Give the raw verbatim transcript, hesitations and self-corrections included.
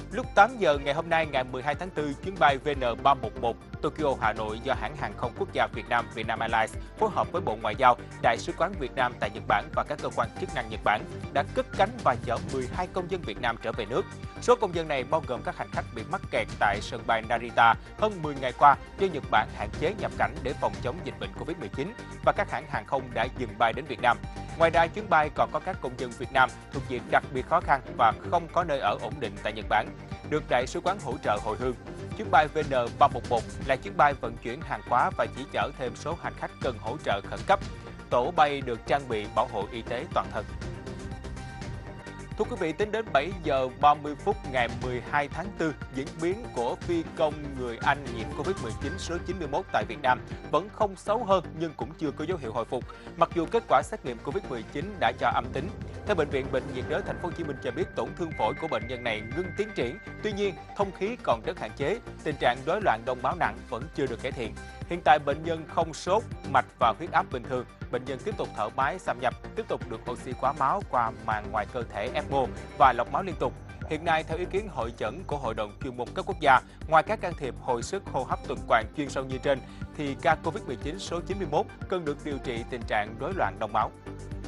Lúc tám giờ ngày hôm nay ngày mười hai tháng tư, chuyến bay V N ba một một Tokyo Hà Nội do hãng hàng không quốc gia Việt Nam Vietnam Airlines phối hợp với Bộ Ngoại giao, Đại sứ quán Việt Nam tại Nhật Bản và các cơ quan chức năng Nhật Bản đã cất cánh và chở mười hai công dân Việt Nam trở về nước. Số công dân này bao gồm các hành khách bị mắc kẹt tại sân bay Narita hơn mười ngày qua do Nhật Bản hạn chế nhập cảnh để phòng chống dịch bệnh Covid mười chín và các hãng hàng không đã dừng bay đến Việt Nam. Ngoài ra, chuyến bay còn có các công dân Việt Nam thuộc diện đặc biệt khó khăn và không có nơi ở ổn định tại Nhật Bản, được Đại sứ quán hỗ trợ hồi hương. Chuyến bay V N ba một một là chuyến bay vận chuyển hàng hóa và chỉ chở thêm số hành khách cần hỗ trợ khẩn cấp. Tổ bay được trang bị bảo hộ y tế toàn thân. Thưa quý vị, tính đến bảy giờ ba mươi phút ngày mười hai tháng tư, diễn biến của phi công người Anh nhiễm Covid mười chín số chín mươi mốt tại Việt Nam vẫn không xấu hơn nhưng cũng chưa có dấu hiệu hồi phục, mặc dù kết quả xét nghiệm Covid mười chín đã cho âm tính. Theo Bệnh viện Bệnh nhiệt đới Thành phố Hồ Chí Minh cho biết, tổn thương phổi của bệnh nhân này ngưng tiến triển, tuy nhiên thông khí còn rất hạn chế, tình trạng rối loạn đông máu nặng vẫn chưa được cải thiện. Hiện tại bệnh nhân không sốt, mạch và huyết áp bình thường. Bệnh nhân tiếp tục thở máy xâm nhập, tiếp tục được oxy hóa máu qua màng ngoài cơ thể E C M O và lọc máu liên tục. Hiện nay, theo ý kiến hội chẩn của Hội đồng chuyên môn cấp quốc gia, ngoài các can thiệp hồi sức hô hấp tuần hoàn chuyên sâu như trên, thì ca Covid mười chín số chín mươi mốt cần được điều trị tình trạng rối loạn đông máu.